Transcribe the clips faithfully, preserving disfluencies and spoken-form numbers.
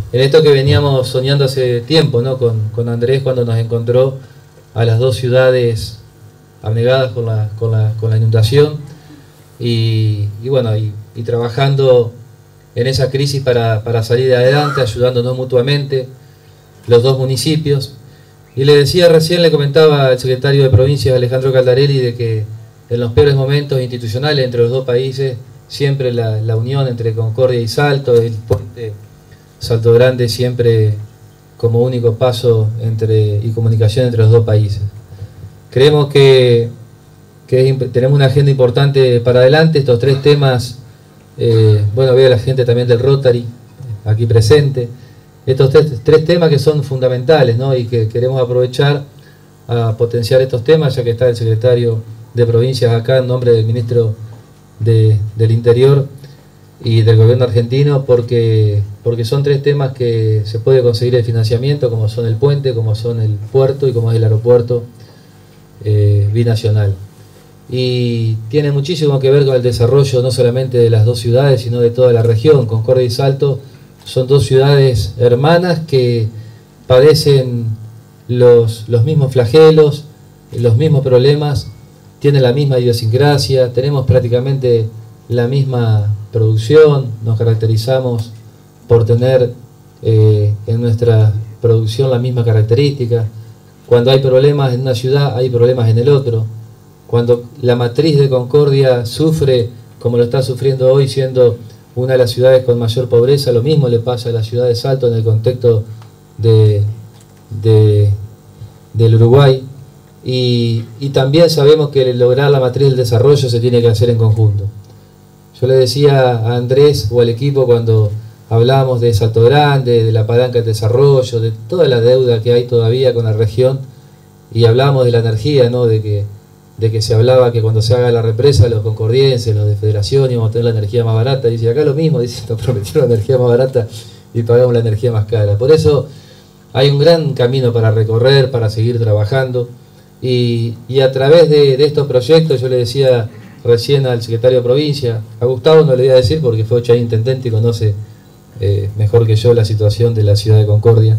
en esto que veníamos soñando hace tiempo, ¿no? Con, con Andrés, cuando nos encontró a las dos ciudades abnegadas con la, con la, con la inundación, y, y bueno, y, y trabajando en esa crisis para, para salir adelante, ayudándonos mutuamente, los dos municipios. Y le decía recién, le comentaba al secretario de Provincias, Alejandro Caldarelli, de que en los peores momentos institucionales entre los dos países, siempre la, la unión entre Concordia y Salto, el puente Salto Grande siempre como único paso entre, y comunicación entre los dos países. Creemos que, que es, tenemos una agenda importante para adelante. Estos tres temas, eh, bueno, veo a la gente también del Rotary aquí presente, estos tres, tres temas que son fundamentales, ¿no? Y que queremos aprovechar a potenciar estos temas, ya que está el secretario de Provincias acá en nombre del ministro de, del Interior y del gobierno argentino, porque, porque son tres temas que se puede conseguir el financiamiento, como son el puente, como son el puerto y como es el aeropuerto eh, binacional. Y tiene muchísimo que ver con el desarrollo no solamente de las dos ciudades, sino de toda la región. Concordia y Salto son dos ciudades hermanas que padecen los, los mismos flagelos, los mismos problemas, tienen la misma idiosincrasia, tenemos prácticamente la misma producción, nos caracterizamos por tener eh, en nuestra producción la misma característica. Cuando hay problemas en una ciudad, hay problemas en el otro. Cuando la matriz de Concordia sufre, como lo está sufriendo hoy, siendo una de las ciudades con mayor pobreza, lo mismo le pasa a la ciudad de Salto en el contexto de, de, del Uruguay. Y, y también sabemos que lograr la matriz del desarrollo se tiene que hacer en conjunto. Yo le decía a Andrés o al equipo cuando hablábamos de Salto Grande, de la palanca del desarrollo, de toda la deuda que hay todavía con la región, y hablábamos de la energía, ¿no? de, que, de que se hablaba que cuando se haga la represa, los concordienses, los de Federación, íbamos a tener la energía más barata. Dice, acá lo mismo, dice, nos prometieron la energía más barata y pagamos la energía más cara. Por eso hay un gran camino para recorrer, para seguir trabajando. Y, y a través de, de estos proyectos, yo le decía recién al secretario de Provincia, a Gustavo no le voy a decir porque fue ocho años intendente y conoce eh, mejor que yo la situación de la ciudad de Concordia,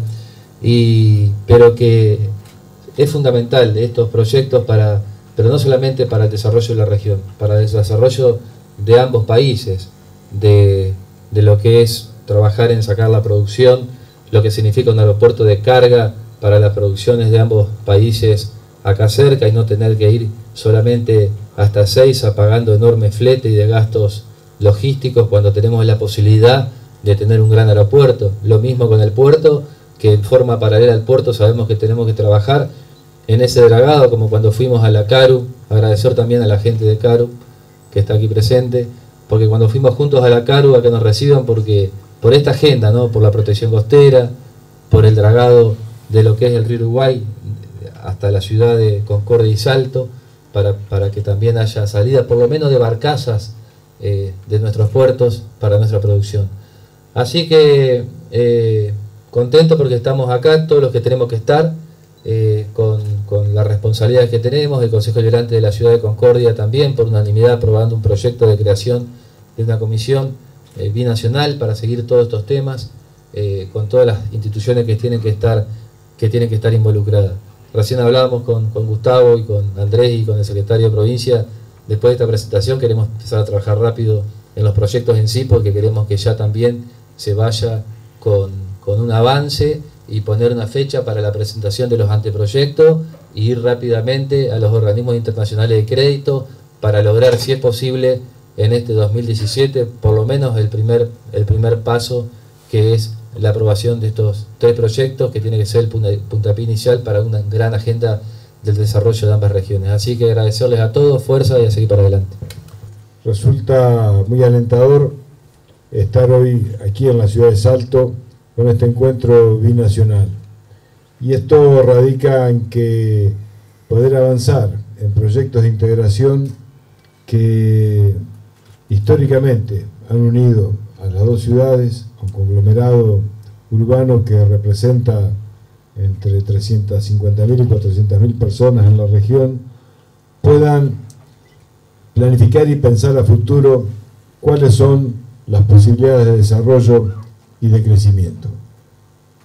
y, pero que es fundamental estos proyectos, para, pero no solamente para el desarrollo de la región, para el desarrollo de ambos países, de, de lo que es trabajar en sacar la producción, lo que significa un aeropuerto de carga para las producciones de ambos países acá cerca y no tener que ir solamente hasta Seiza pagando enormes fletes y de gastos logísticos cuando tenemos la posibilidad de tener un gran aeropuerto. Lo mismo con el puerto, que en forma paralela al puerto sabemos que tenemos que trabajar en ese dragado, como cuando fuimos a la CARU. Agradecer también a la gente de CARU que está aquí presente, porque cuando fuimos juntos a la CARU a que nos reciban, porque por esta agenda, ¿no? Por la protección costera, por el dragado de lo que es el río Uruguay hasta la ciudad de Concordia y Salto, para, para que también haya salida por lo menos de barcazas eh, de nuestros puertos para nuestra producción. Así que eh, contento porque estamos acá, todos los que tenemos que estar, eh, con, con las responsabilidades que tenemos, el Consejo Deliberante de la ciudad de Concordia también, por unanimidad aprobando un proyecto de creación de una comisión eh, binacional para seguir todos estos temas, eh, con todas las instituciones que tienen que estar, que tienen que estar involucradas. Recién hablábamos con, con Gustavo y con Andrés y con el secretario de Provincia. Después de esta presentación queremos empezar a trabajar rápido en los proyectos en sí, porque queremos que ya también se vaya con, con un avance y poner una fecha para la presentación de los anteproyectos e ir rápidamente a los organismos internacionales de crédito para lograr, si es posible, en este dos mil diecisiete, por lo menos el primer, el primer paso, que es la aprobación de estos tres proyectos, que tiene que ser el puntapié inicial para una gran agenda del desarrollo de ambas regiones. Así que agradecerles a todos, fuerza y a seguir para adelante. Resulta muy alentador estar hoy aquí en la ciudad de Salto con este encuentro binacional. Y esto radica en que poder avanzar en proyectos de integración que históricamente han unido a las dos ciudades, a un conglomerado urbano que representa entre trescientas cincuenta mil y cuatrocientas mil personas en la región, puedan planificar y pensar a futuro cuáles son las posibilidades de desarrollo y de crecimiento.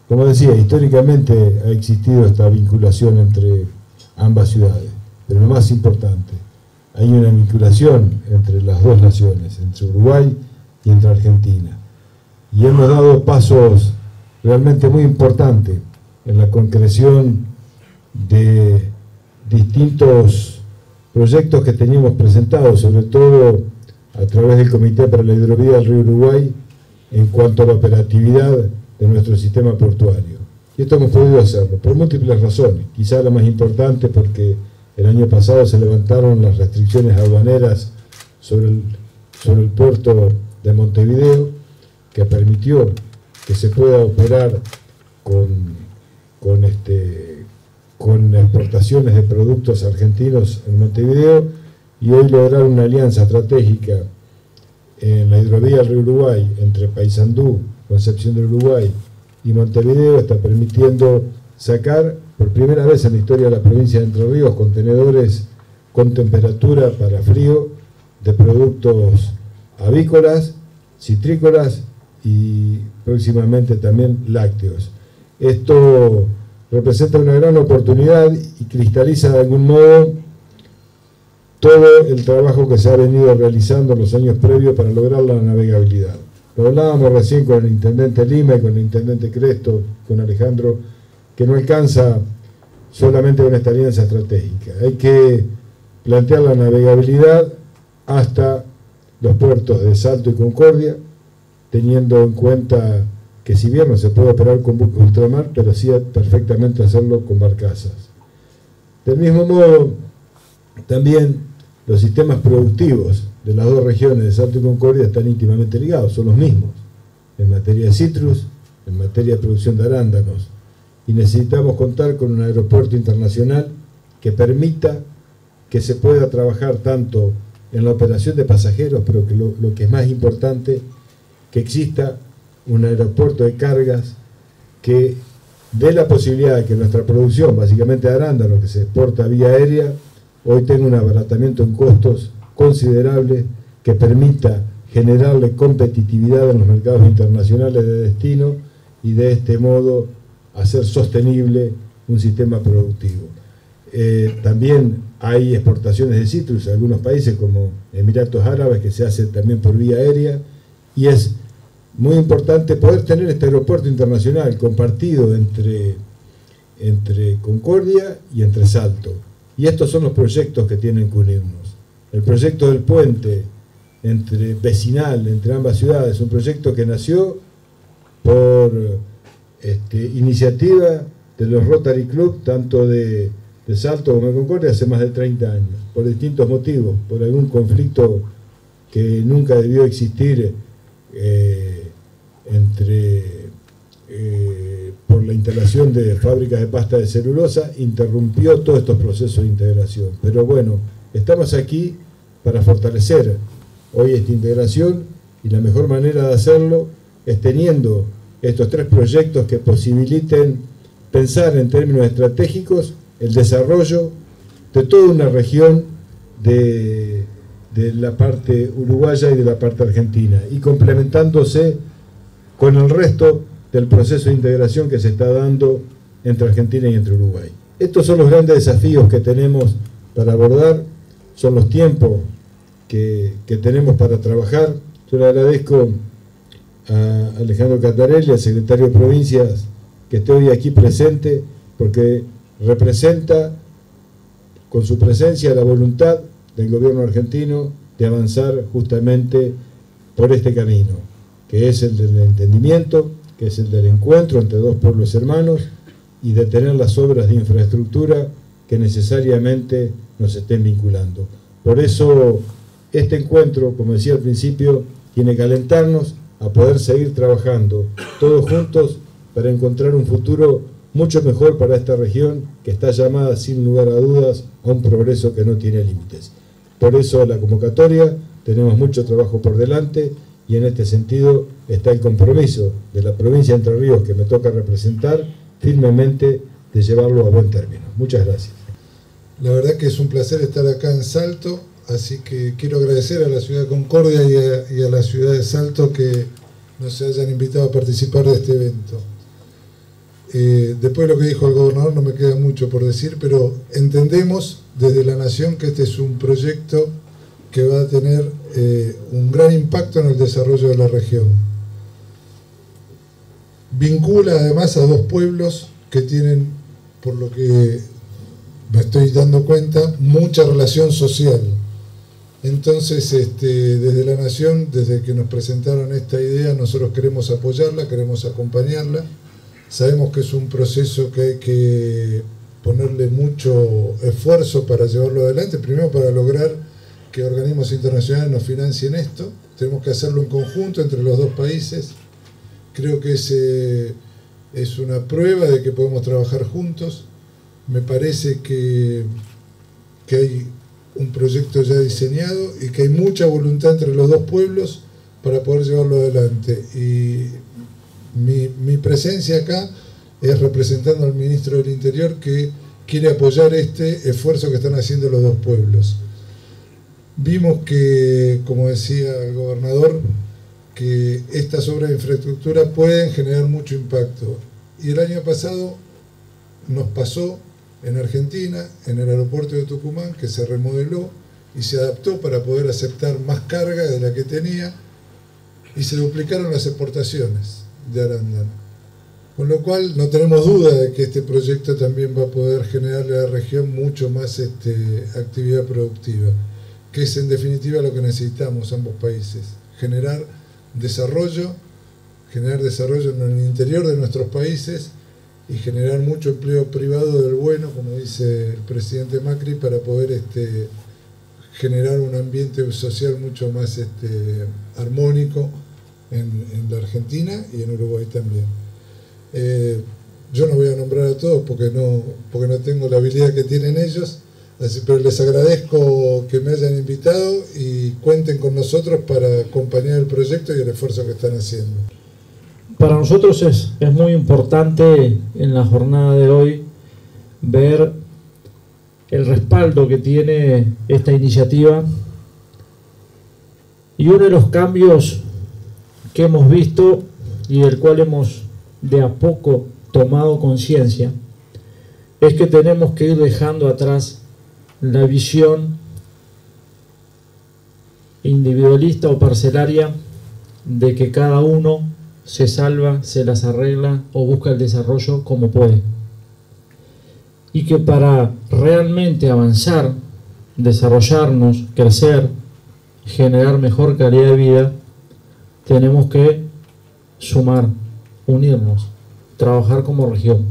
Como decía, históricamente ha existido esta vinculación entre ambas ciudades, pero lo más importante, hay una vinculación entre las dos naciones, entre Uruguay y entre Argentina. Y hemos dado pasos realmente muy importantes en la concreción de distintos proyectos que teníamos presentados, sobre todo a través del Comité para la Hidrovía del Río Uruguay, en cuanto a la operatividad de nuestro sistema portuario. Y esto hemos podido hacerlo por múltiples razones, quizá la más importante porque el año pasado se levantaron las restricciones aduaneras sobre el, sobre el puerto de Montevideo, que permitió que se pueda operar con, con, este, con exportaciones de productos argentinos en Montevideo, y hoy lograr una alianza estratégica en la hidrovía del Río Uruguay entre Paysandú, Concepción del Uruguay y Montevideo está permitiendo sacar por primera vez en la historia de la provincia de Entre Ríos contenedores con temperatura para frío de productos avícolas, citrícolas y próximamente también lácteos. Esto representa una gran oportunidad y cristaliza de algún modo todo el trabajo que se ha venido realizando en los años previos para lograr la navegabilidad. Lo hablábamos recién con el intendente Lima y con el intendente Cresto, con Alejandro, que no alcanza solamente con esta alianza estratégica. Hay que plantear la navegabilidad hasta los puertos de Salto y Concordia, teniendo en cuenta que si bien no se puede operar con buques ultramar, pero sí perfectamente hacerlo con barcazas. Del mismo modo, también los sistemas productivos de las dos regiones de Salto y Concordia están íntimamente ligados, son los mismos, en materia de citrus, en materia de producción de arándanos, y necesitamos contar con un aeropuerto internacional que permita que se pueda trabajar tanto en la operación de pasajeros, pero que lo, lo que es más importante, que exista un aeropuerto de cargas que dé la posibilidad de que nuestra producción, básicamente de arándanos, que se exporta vía aérea, hoy tenga un abaratamiento en costos considerable que permita generarle competitividad en los mercados internacionales de destino y de este modo hacer sostenible un sistema productivo. Eh, también hay exportaciones de citrus a algunos países como Emiratos Árabes, que se hace también por vía aérea, y es muy importante poder tener este aeropuerto internacional compartido entre, entre Concordia y entre Salto. Y estos son los proyectos que tienen que unirnos. El proyecto del puente entre, vecinal entre ambas ciudades, un proyecto que nació por este, iniciativa de los Rotary Club, tanto de, de Salto como de Concordia, hace más de treinta años, por distintos motivos, por algún conflicto que nunca debió existir eh, entre, eh, por la instalación de fábricas de pasta de celulosa, interrumpió todos estos procesos de integración. Pero bueno, estamos aquí para fortalecer hoy esta integración y la mejor manera de hacerlo es teniendo estos tres proyectos que posibiliten pensar en términos estratégicos el desarrollo de toda una región de, de la parte uruguaya y de la parte argentina y complementándose con el resto del proceso de integración que se está dando entre Argentina y entre Uruguay. Estos son los grandes desafíos que tenemos para abordar, son los tiempos que, que tenemos para trabajar. Yo le agradezco a Alejandro Cantarelli, al secretario de Provincias, que esté hoy aquí presente, porque representa con su presencia la voluntad del gobierno argentino de avanzar justamente por este camino, que es el del entendimiento, que es el del encuentro entre dos pueblos hermanos y de tener las obras de infraestructura que necesariamente nos estén vinculando. Por eso este encuentro, como decía al principio, tiene que alentarnos a poder seguir trabajando todos juntos para encontrar un futuro mucho mejor para esta región que está llamada sin lugar a dudas a un progreso que no tiene límites. Por eso la convocatoria, tenemos mucho trabajo por delante y en este sentido está el compromiso de la provincia de Entre Ríos que me toca representar firmemente de llevarlo a buen término. Muchas gracias. La verdad que es un placer estar acá en Salto, así que quiero agradecer a la ciudad de Concordia y a, y a la ciudad de Salto que nos hayan invitado a participar de este evento. Eh, después de lo que dijo el gobernador no me queda mucho por decir, pero entendemos desde la Nación que este es un proyecto que va a tener eh, un gran impacto en el desarrollo de la región. Vincula además a dos pueblos que tienen, por lo que me estoy dando cuenta, mucha relación social. Entonces, este, desde la Nación, desde que nos presentaron esta idea, nosotros queremos apoyarla, queremos acompañarla. Sabemos que es un proceso que hay que ponerle mucho esfuerzo para llevarlo adelante, primero para lograr que organismos internacionales nos financien esto. Tenemos que hacerlo en conjunto entre los dos países. Creo que ese es una prueba de que podemos trabajar juntos. Me parece que, que hay un proyecto ya diseñado y que hay mucha voluntad entre los dos pueblos para poder llevarlo adelante. Y mi, mi presencia acá es representando al ministro del Interior, que quiere apoyar este esfuerzo que están haciendo los dos pueblos. Vimos que, como decía el gobernador, que estas obras de infraestructura pueden generar mucho impacto. Y el año pasado nos pasó en Argentina, en el aeropuerto de Tucumán, que se remodeló y se adaptó para poder aceptar más carga de la que tenía, y se duplicaron las exportaciones de arándano. Con lo cual no tenemos duda de que este proyecto también va a poder generarle a la región mucho más este, actividad productiva, que es en definitiva lo que necesitamos ambos países: generar desarrollo, generar desarrollo en el interior de nuestros países y generar mucho empleo privado del bueno, como dice el presidente Macri, para poder este, generar un ambiente social mucho más este, armónico en, en la Argentina y en Uruguay también. Eh, yo no voy a nombrar a todos porque no, porque no tengo la habilidad que tienen ellos, así, pero les agradezco que me hayan invitado y cuenten con nosotros para acompañar el proyecto y el esfuerzo que están haciendo. Para nosotros es, es muy importante en la jornada de hoy ver el respaldo que tiene esta iniciativa, y uno de los cambios que hemos visto y del cual hemos de a poco tomado conciencia es que tenemos que ir dejando atrás la visión individualista o parcelaria de que cada uno se salva, se las arregla o busca el desarrollo como puede. Y que para realmente avanzar, desarrollarnos, crecer, generar mejor calidad de vida, tenemos que sumar, unirnos, trabajar como región.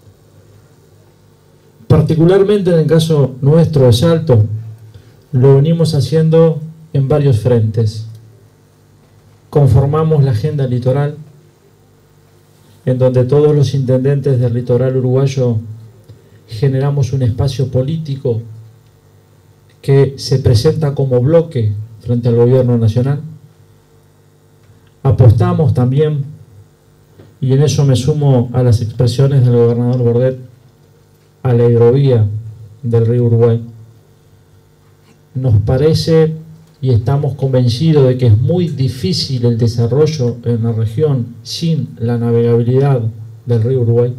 Particularmente en el caso nuestro de Salto, lo venimos haciendo en varios frentes. Conformamos la agenda litoral, en donde todos los intendentes del litoral uruguayo generamos un espacio político que se presenta como bloque frente al gobierno nacional. Apostamos también, y en eso me sumo a las expresiones del gobernador Bordet, a la hidrovía del río Uruguay. Nos parece y estamos convencidos de que es muy difícil el desarrollo en la región sin la navegabilidad del río Uruguay.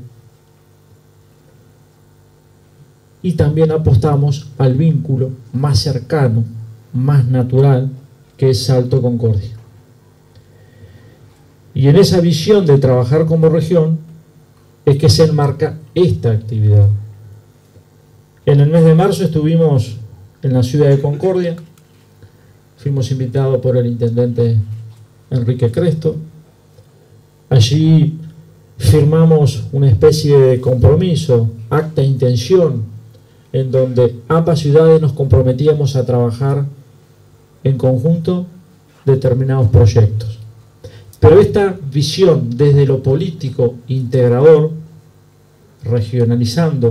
Y también apostamos al vínculo más cercano, más natural, que es Salto Concordia. Y en esa visión de trabajar como región es que se enmarca esta actividad. En el mes de marzo estuvimos en la ciudad de Concordia. Fuimos invitados por el intendente Enrique Cresto. Allí firmamos una especie de compromiso, acta de intención, en donde ambas ciudades nos comprometíamos a trabajar en conjunto determinados proyectos. Pero esta visión desde lo político integrador, regionalizando,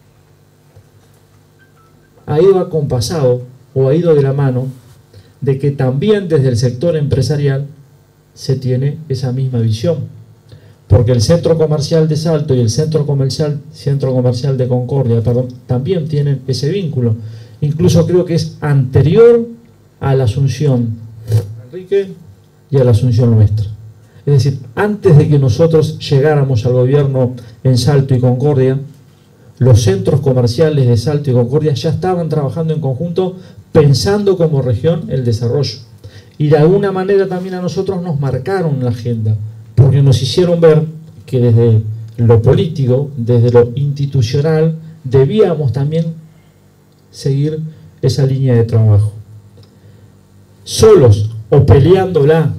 ha ido acompasado o ha ido de la mano de que también desde el sector empresarial se tiene esa misma visión, porque el centro comercial de Salto y el centro comercial, centro comercial de Concordia, perdón, también tienen ese vínculo. Incluso creo que es anterior a la asunción de Enrique y a la asunción nuestra. Es decir, antes de que nosotros llegáramos al gobierno en Salto y Concordia, los centros comerciales de Salto y Concordia ya estaban trabajando en conjunto, pensando como región el desarrollo. Y de alguna manera también a nosotros nos marcaron la agenda, porque nos hicieron ver que desde lo político, desde lo institucional, debíamos también seguir esa línea de trabajo. Solos o peleándola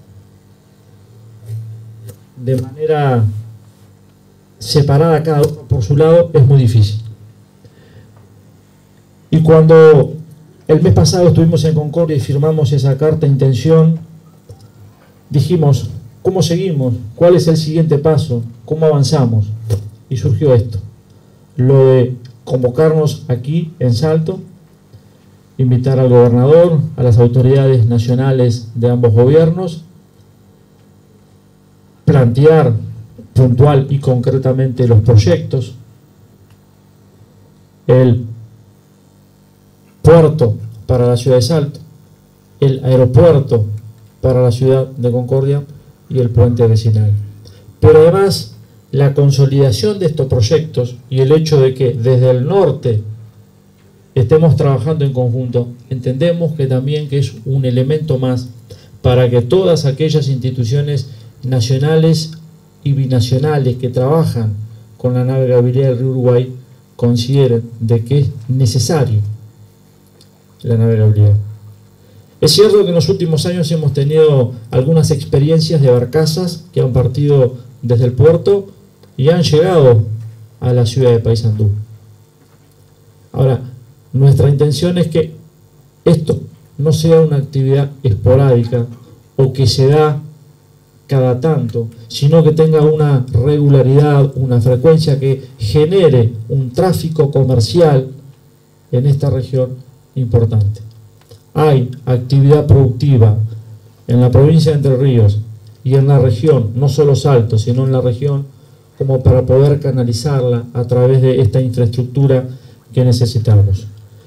de manera separada cada uno por su lado es muy difícil. Y cuando el mes pasado estuvimos en Concordia y firmamos esa carta de intención, dijimos, ¿cómo seguimos? ¿Cuál es el siguiente paso? ¿Cómo avanzamos? Y surgió esto, lo de convocarnos aquí en Salto, invitar al gobernador, a las autoridades nacionales de ambos gobiernos, plantear puntual y concretamente los proyectos, el puerto para la ciudad de Salto, el aeropuerto para la ciudad de Concordia y el puente vecinal. Pero además, la consolidación de estos proyectos y el hecho de que desde el norte estemos trabajando en conjunto, entendemos que también que es un elemento más para que todas aquellas instituciones nacionales y binacionales que trabajan con la navegabilidad del río Uruguay consideren de que es necesario la navegabilidad. Es cierto que en los últimos años hemos tenido algunas experiencias de barcazas que han partido desde el puerto y han llegado a la ciudad de Paysandú. Ahora, nuestra intención es que esto no sea una actividad esporádica o que se da cada tanto, sino que tenga una regularidad, una frecuencia que genere un tráfico comercial en esta región importante. Hay actividad productiva en la provincia de Entre Ríos y en la región, no solo Salto, sino en la región, como para poder canalizarla a través de esta infraestructura que necesitamos.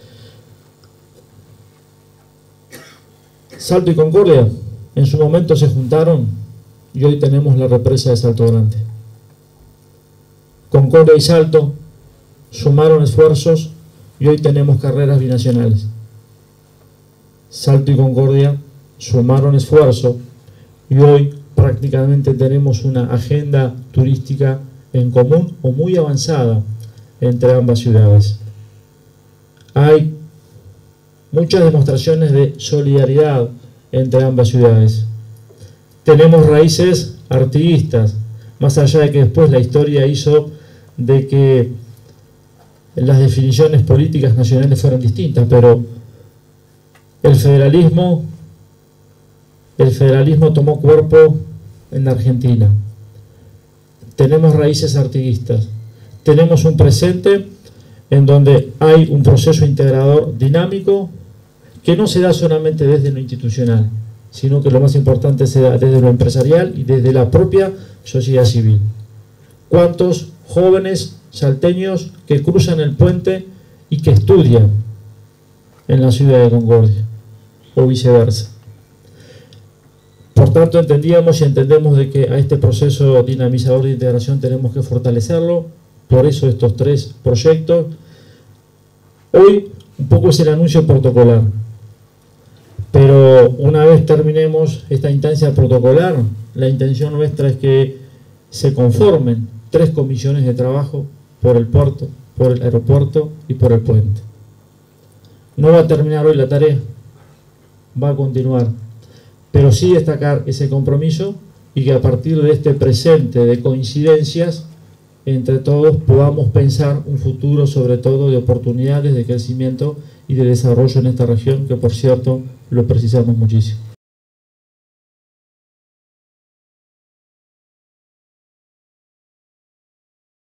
Salto y Concordia en su momento se juntaron y hoy tenemos la represa de Salto Grande. Concordia y Salto sumaron esfuerzos y hoy tenemos carreras binacionales. Salto y Concordia sumaron esfuerzo y hoy prácticamente tenemos una agenda turística en común o muy avanzada entre ambas ciudades. Hay muchas demostraciones de solidaridad entre ambas ciudades. Tenemos raíces artiguistas, más allá de que después la historia hizo de que las definiciones políticas nacionales fueran distintas, pero el federalismo, el federalismo tomó cuerpo en Argentina. Tenemos raíces artiguistas, tenemos un presente en donde hay un proceso integrador dinámico que no se da solamente desde lo institucional, sino que lo más importante se da desde lo empresarial y desde la propia sociedad civil. ¿Cuántos jóvenes salteños que cruzan el puente y que estudian en la ciudad de Concordia o viceversa? Por tanto, entendíamos y entendemos de que a este proceso dinamizador de integración tenemos que fortalecerlo. Por eso estos tres proyectos. Hoy un poco es el anuncio protocolar, pero una vez terminemos esta instancia protocolar, la intención nuestra es que se conformen tres comisiones de trabajo por el puerto, por el aeropuerto y por el puente. No va a terminar hoy la tarea, va a continuar, pero sí destacar ese compromiso y que a partir de este presente de coincidencias, entre todos podamos pensar un futuro sobre todo de oportunidades, de crecimiento y de desarrollo en esta región, que por cierto lo precisamos muchísimo.